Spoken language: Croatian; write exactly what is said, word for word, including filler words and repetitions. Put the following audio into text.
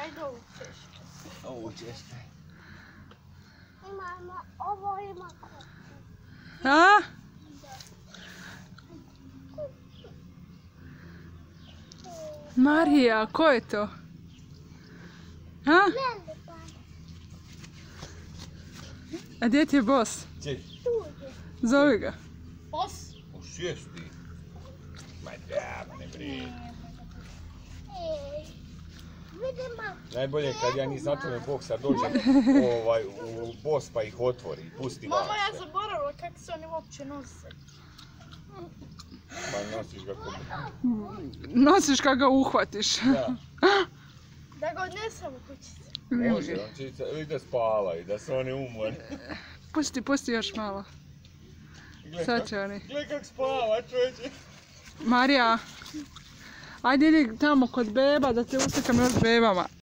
Ajde ovu češću. Ovu češću. Imamo, ovo ima koku. A? Marija, ko je to? A? A gdje ti je bos? Ček. Zovi ga. Bos? U sjesti. Ma da, ne brini. Najbolje kad ja nisam otvoren Bog sad dođem ovaj, u bos pa ih otvori i pusti vas. Mama, ja zaboravila kako se oni uopće nose. Ma nosiš ga kod... Nosiš kad ga uhvatiš. Da. Da ga odnesem u kućicu. Može, on će ide spava i da se oni umori. Pusti, pusti još malo. Sad će oni. Gle kak spava, čovječe. Marija, ajde idi tamo kod beba da te uslikam još s bebama.